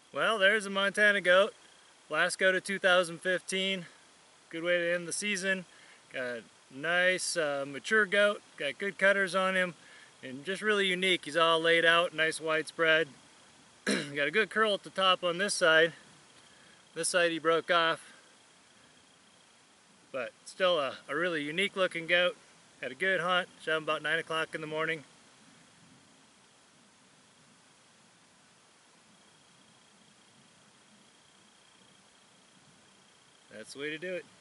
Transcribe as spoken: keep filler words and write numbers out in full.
Well, there's a Montana goat. Last goat of two thousand fifteen. Good way to end the season. Got a nice uh, mature goat. Got good cutters on him. And just really unique. He's all laid out, nice widespread. Got a good curl at the top on this side. This side he broke off. But still a, a really unique looking goat. Had a good hunt. Shot him about nine o'clock in the morning. That's the way to do it.